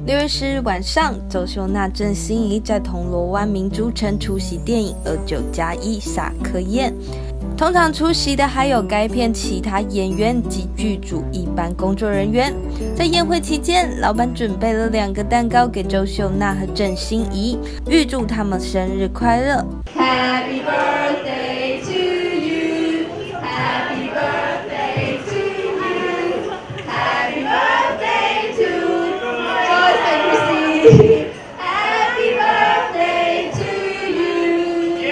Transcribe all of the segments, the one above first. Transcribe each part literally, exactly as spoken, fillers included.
六月十日晚上，周秀娜、郑欣宜在铜锣湾明珠城出席电影《二九加一》撒科宴。同场出席的还有该片其他演员及剧组一般工作人员。在宴会期间，老板准备了两个蛋糕给周秀娜和郑欣宜，预祝他们生日快乐。Happy birthday to you, Happy birthday to you, Happy birthday to Joyce and Chrissy.Happy birthday to you.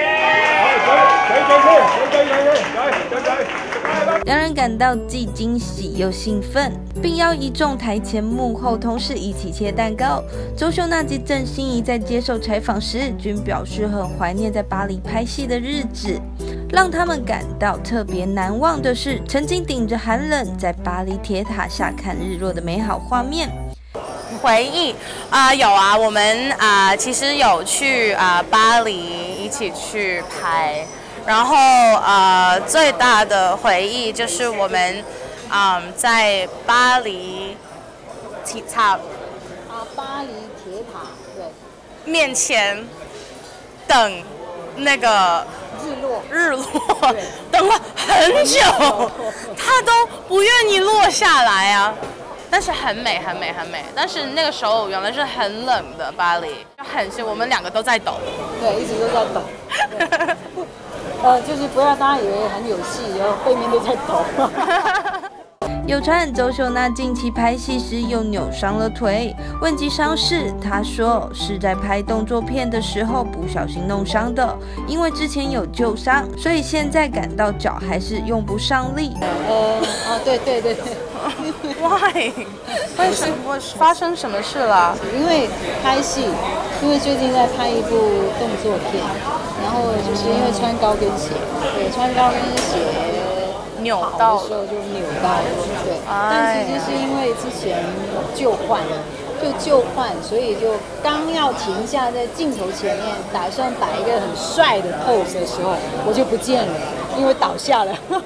让人感到既惊喜又兴奋，并邀一众台前幕后同事一起切蛋糕。周秀娜及郑欣宜在接受采访时均表示很怀念在巴黎拍戏的日子，让他们感到特别难忘的是曾经顶着寒冷在巴黎铁塔下看日落的美好画面。 回忆啊、呃，有啊，我们啊、呃、其实有去啊、呃、巴黎一起去拍，然后呃最大的回忆就是我们嗯、呃、在巴黎铁塔啊巴黎铁塔对面前等那个日落日落，等了很久，它都不愿意落下来啊。但是很美，很美，很美。但是那个时候原来是很冷的巴黎，很是我们两个都在抖。 对，一直都在抖。呃，就是不要大家以为很有戏，然后背面都在抖。 有传周秀娜近期拍戏时又扭伤了腿，问及伤势，她说是在拍动作片的时候不小心弄伤的，因为之前有旧伤，所以现在感到脚还是用不上力。 呃，哦，对对对对。 Why？ 为什么发生什么事了？ 因为拍戏，因为最近在拍一部动作片，然后就是因为穿高跟鞋，对，穿高跟鞋。 扭到的时候就扭到了，对。但其实是因为之前旧换，就旧换，所以就刚要停下在镜头前面，打算摆一个很帅的 pose 的时候，我就不见了，因为倒下了。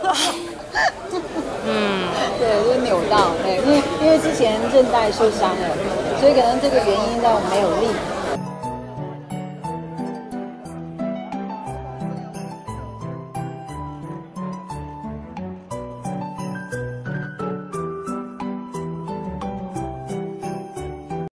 嗯，对，就扭到，对，因为因为之前韧带受伤了，所以可能这个原因让我没有力。